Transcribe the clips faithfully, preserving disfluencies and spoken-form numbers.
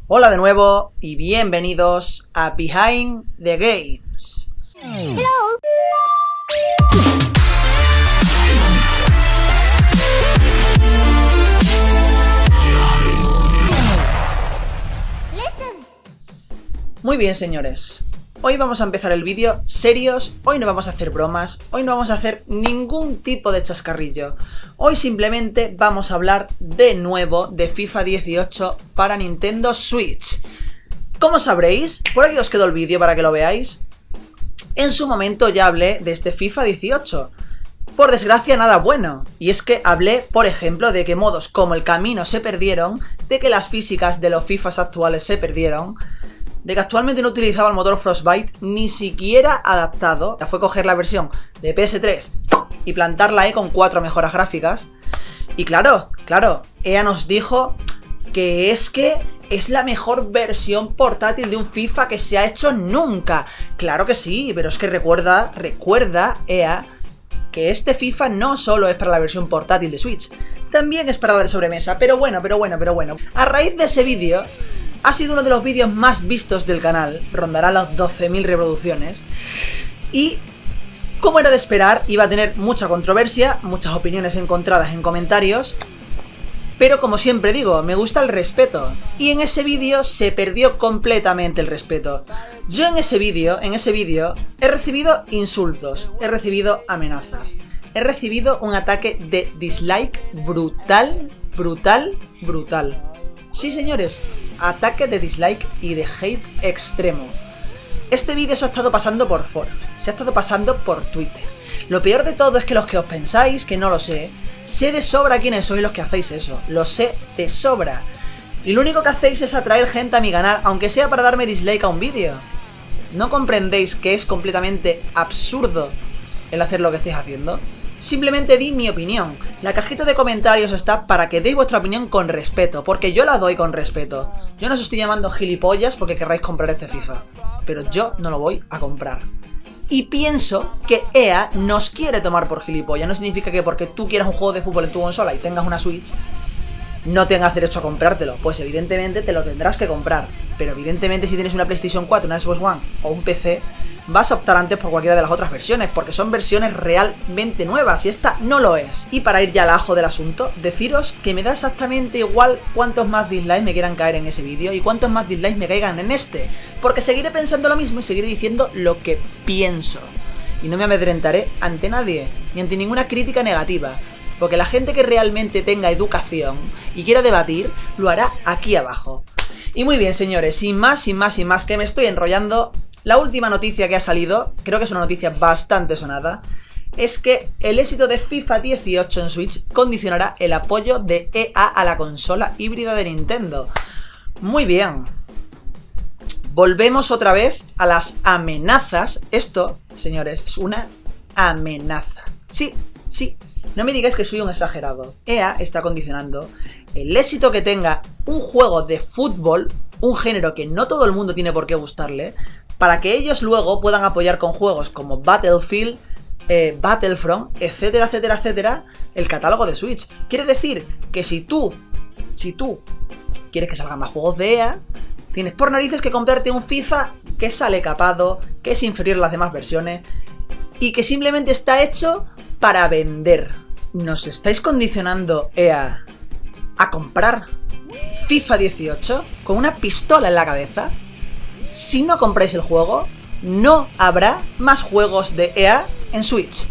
Hola de nuevo y bienvenidos a Behind the Games. Hello. Muy bien, señores. Hoy vamos a empezar el vídeo serios, hoy no vamos a hacer bromas, hoy no vamos a hacer ningún tipo de chascarrillo. Hoy simplemente vamos a hablar de nuevo de FIFA dieciocho para Nintendo Switch. Como sabréis, por aquí os quedo el vídeo para que lo veáis. En su momento ya hablé de este FIFA dieciocho. Por desgracia nada bueno, y es que hablé, por ejemplo, de que modos como el camino se perdieron, de que las físicas de los FIFAs actuales se perdieron, de que actualmente no utilizaba el motor Frostbite ni siquiera adaptado. Ya fue coger la versión de P S tres y plantarla ahí con cuatro mejoras gráficas. Y claro, claro, E A nos dijo que es que es la mejor versión portátil de un FIFA que se ha hecho nunca. Claro que sí, pero es que recuerda, recuerda E A que este FIFA no solo es para la versión portátil de Switch, también es para la de sobremesa. Pero bueno, pero bueno, pero bueno. A raíz de ese vídeo, ha sido uno de los vídeos más vistos del canal, rondará las doce mil reproducciones. Y, como era de esperar, iba a tener mucha controversia, muchas opiniones encontradas en comentarios. Pero como siempre digo, me gusta el respeto. Y en ese vídeo se perdió completamente el respeto. Yo en ese vídeo, en ese vídeo, he recibido insultos, he recibido amenazas, he recibido un ataque de dislike brutal, brutal, brutal. Sí, señores, ataque de dislike y de hate extremo. Este vídeo se ha estado pasando por foros, se ha estado pasando por Twitter. Lo peor de todo es que los que os pensáis que no lo sé, sé de sobra quiénes sois los que hacéis eso. Lo sé de sobra. Y lo único que hacéis es atraer gente a mi canal, aunque sea para darme dislike a un vídeo. ¿No comprendéis que es completamente absurdo el hacer lo que estáis haciendo? Simplemente di mi opinión. La cajita de comentarios está para que deis vuestra opinión con respeto, porque yo la doy con respeto. Yo no os estoy llamando gilipollas porque querráis comprar este FIFA, pero yo no lo voy a comprar. Y pienso que E A nos quiere tomar por gilipollas. No significa que porque tú quieras un juego de fútbol en tu consola y tengas una Switch, no tengas derecho a comprártelo. Pues evidentemente te lo tendrás que comprar. Pero evidentemente si tienes una PlayStation cuatro, una Xbox One o un P C, vas a optar antes por cualquiera de las otras versiones, porque son versiones realmente nuevas y esta no lo es. Y para ir ya al ajo del asunto, deciros que me da exactamente igual cuántos más dislikes me quieran caer en ese vídeo y cuántos más dislikes me caigan en este, porque seguiré pensando lo mismo y seguiré diciendo lo que pienso. Y no me amedrentaré ante nadie, ni ante ninguna crítica negativa, porque la gente que realmente tenga educación y quiera debatir, lo hará aquí abajo. Y muy bien, señores, sin más, sin más, sin más, que me estoy enrollando. La última noticia que ha salido, creo que es una noticia bastante sonada, es que el éxito de FIFA dieciocho en Switch condicionará el apoyo de E A a la consola híbrida de Nintendo. Muy bien. Volvemos otra vez a las amenazas. Esto, señores, es una amenaza. Sí, sí, no me digáis que soy un exagerado. E A está condicionando el éxito que tenga un juego de fútbol, un género que no todo el mundo tiene por qué gustarle, para que ellos luego puedan apoyar con juegos como Battlefield, eh, Battlefront, etcétera, etcétera, etcétera, el catálogo de Switch. Quiere decir que si tú, si tú quieres que salgan más juegos de E A, tienes por narices que comprarte un FIFA que sale capado, que es inferior a las demás versiones y que simplemente está hecho para vender. ¿Nos estáis condicionando, E A, a comprar FIFA dieciocho con una pistola en la cabeza? Si no compráis el juego, no habrá más juegos de E A en Switch.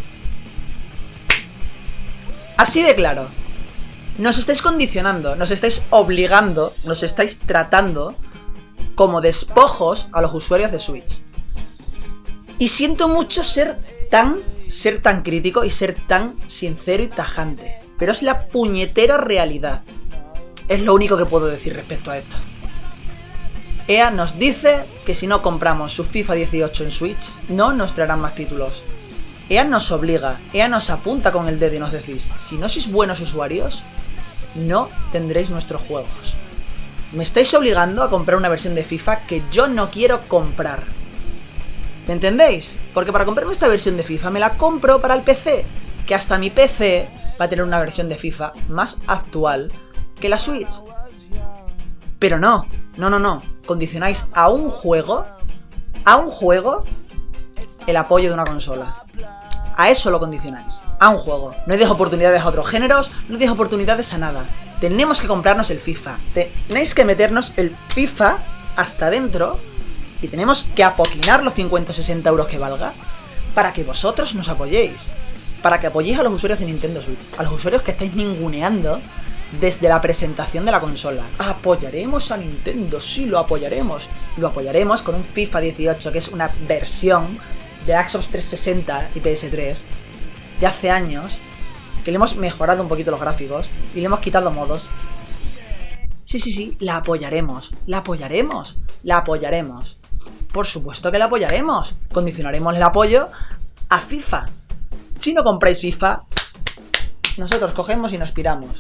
Así de claro. Nos estáis condicionando, nos estáis obligando, nos estáis tratando como despojos a los usuarios de Switch. Y siento mucho ser tan, ser tan crítico y ser tan sincero y tajante, pero es la puñetera realidad. Es lo único que puedo decir respecto a esto. E A nos dice que si no compramos su FIFA dieciocho en Switch, no nos traerán más títulos. E A nos obliga, E A nos apunta con el dedo y nos decís, si no sois buenos usuarios, no tendréis nuestros juegos. Me estáis obligando a comprar una versión de FIFA que yo no quiero comprar. ¿Me entendéis? Porque para comprarme esta versión de FIFA me la compro para el P C, que hasta mi P C va a tener una versión de FIFA más actual que la Switch. Pero no, No, no, no. Condicionáis a un juego, a un juego, el apoyo de una consola. A eso lo condicionáis. A un juego. No deis oportunidades a otros géneros, no deis oportunidades a nada. Tenemos que comprarnos el FIFA. Tenéis que meternos el FIFA hasta dentro y tenemos que apoquinar los cincuenta o sesenta euros que valga para que vosotros nos apoyéis. Para que apoyéis a los usuarios de Nintendo Switch. A los usuarios que estáis ninguneando desde la presentación de la consola. Apoyaremos a Nintendo, sí, lo apoyaremos. Lo apoyaremos con un FIFA dieciocho, que es una versión de Xbox trescientos sesenta y P S tres de hace años, que le hemos mejorado un poquito los gráficos y le hemos quitado modos. Sí, sí, sí, la apoyaremos, la apoyaremos, la apoyaremos. Por supuesto que la apoyaremos. Condicionaremos el apoyo a FIFA. Si no compráis FIFA, nosotros cogemos y nos piramos.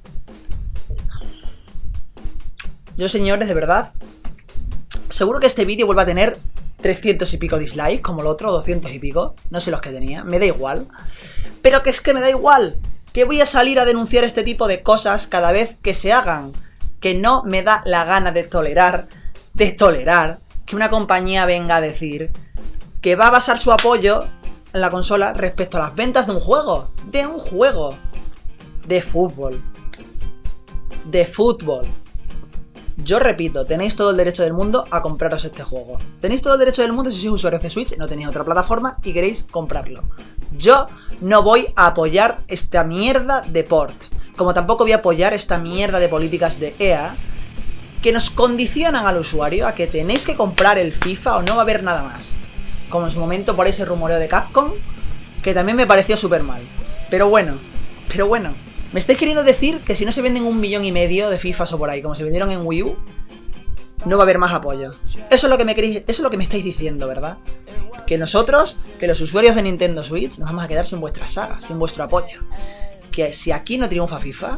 Yo, señores, de verdad, seguro que este vídeo vuelve a tener trescientos y pico dislikes, como el otro, doscientos y pico. No sé los que tenía, me da igual. Pero que es que me da igual, que voy a salir a denunciar este tipo de cosas cada vez que se hagan. Que no me da la gana de tolerar, de tolerar, que una compañía venga a decir que va a basar su apoyo en la consola respecto a las ventas de un juego. De un juego. De fútbol. De fútbol. Yo repito, tenéis todo el derecho del mundo a compraros este juego. Tenéis todo el derecho del mundo si sois usuarios de Switch, no tenéis otra plataforma y queréis comprarlo. Yo no voy a apoyar esta mierda de port. Como tampoco voy a apoyar esta mierda de políticas de E A que nos condicionan al usuario a que tenéis que comprar el FIFA o no va a haber nada más. Como en su momento por ese rumoreo de Capcom, que también me pareció súper mal. Pero bueno, pero bueno. ¿Me estáis queriendo decir que si no se venden un millón y medio de FIFAs o por ahí, como se vendieron en Wii U, no va a haber más apoyo? Eso es lo que me queréis, eso es lo que me estáis diciendo, ¿verdad? Que nosotros, que los usuarios de Nintendo Switch, nos vamos a quedar sin vuestras sagas, sin vuestro apoyo. Que si aquí no triunfa FIFA,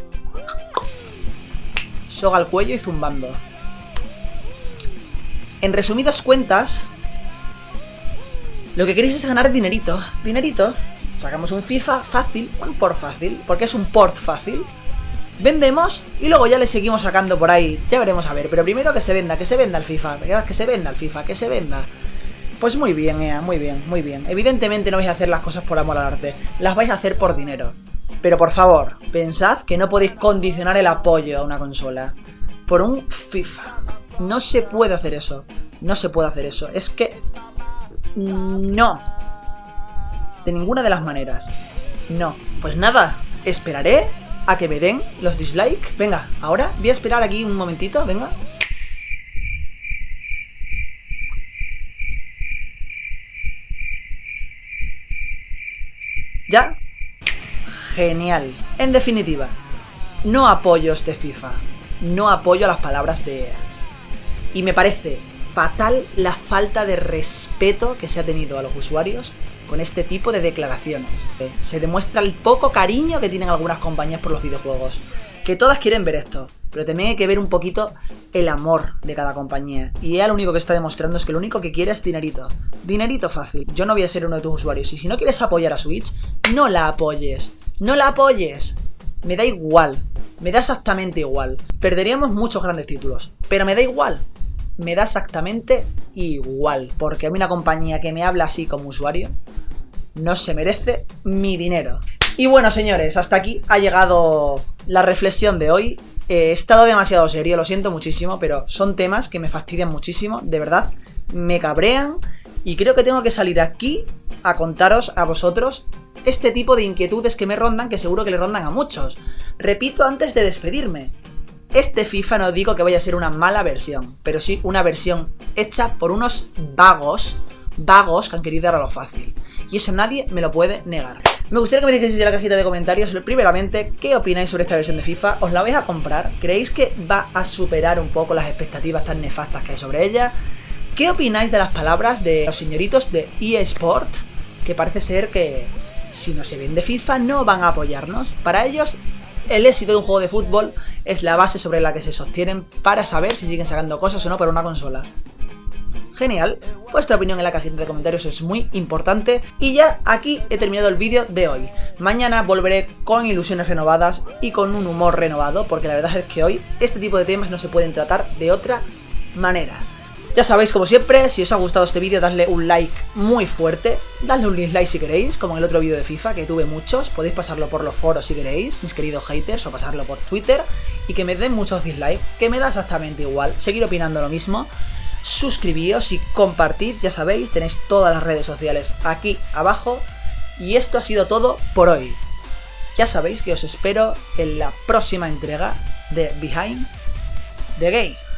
soga al cuello y zumbando. En resumidas cuentas, lo que queréis es ganar dinerito. Dinerito. Sacamos un FIFA fácil, un port fácil, porque es un port fácil. Vendemos y luego ya le seguimos sacando por ahí. Ya veremos a ver, pero primero que se venda, que se venda el FIFA. Que se venda el FIFA, que se venda. Pues muy bien, E A, muy bien, muy bien. Evidentemente no vais a hacer las cosas por amor al arte. Las vais a hacer por dinero. Pero por favor, pensad que no podéis condicionar el apoyo a una consola por un FIFA. No se puede hacer eso. No se puede hacer eso. Es que... no. De ninguna de las maneras. No. Pues nada, esperaré a que me den los dislikes. Venga, ahora voy a esperar aquí un momentito, venga. ¿Ya? Genial. En definitiva, no apoyo este FIFA. No apoyo las palabras de E A. Y me parece fatal la falta de respeto que se ha tenido a los usuarios con este tipo de declaraciones. Se demuestra el poco cariño que tienen algunas compañías por los videojuegos. Que todas quieren ver esto, pero también hay que ver un poquito el amor de cada compañía. Y E A lo único que está demostrando es que lo único que quiere es dinerito. Dinerito fácil. Yo no voy a ser uno de tus usuarios. Y si no quieres apoyar a Switch, no la apoyes. No la apoyes. Me da igual. Me da exactamente igual. Perderíamos muchos grandes títulos, pero me da igual. Me da exactamente igual, porque a mí una compañía que me habla así como usuario no se merece mi dinero. Y bueno, señores, hasta aquí ha llegado la reflexión de hoy. He estado demasiado serio, lo siento muchísimo, pero son temas que me fastidian muchísimo, de verdad, me cabrean y creo que tengo que salir aquí a contaros a vosotros este tipo de inquietudes que me rondan, que seguro que le rondan a muchos. Repito antes de despedirme. Este FIFA no digo que vaya a ser una mala versión, pero sí una versión hecha por unos vagos, vagos que han querido dar a lo fácil. Y eso nadie me lo puede negar. Me gustaría que me dijeseis en la cajita de comentarios, primeramente, ¿qué opináis sobre esta versión de FIFA? ¿Os la vais a comprar? ¿Creéis que va a superar un poco las expectativas tan nefastas que hay sobre ella? ¿Qué opináis de las palabras de los señoritos de E A Sport? Que parece ser que si no se vende FIFA no van a apoyarnos. Para ellos, el éxito de un juego de fútbol es la base sobre la que se sostienen para saber si siguen sacando cosas o no para una consola. genial. Vuestra opinión en la cajita de comentarios es muy importante. Y ya aquí he terminado el vídeo de hoy. Mañana volveré con ilusiones renovadas y con un humor renovado, porque la verdad es que hoy este tipo de temas no se pueden tratar de otra manera. Ya sabéis, como siempre, si os ha gustado este vídeo, dadle un like muy fuerte, dadle un dislike si queréis, como en el otro vídeo de FIFA, que tuve muchos, podéis pasarlo por los foros si queréis, mis queridos haters, o pasarlo por Twitter, y que me den muchos dislikes, que me da exactamente igual, seguir opinando lo mismo, suscribíos y compartid, ya sabéis, tenéis todas las redes sociales aquí abajo, y esto ha sido todo por hoy. Ya sabéis que os espero en la próxima entrega de Behind the Game.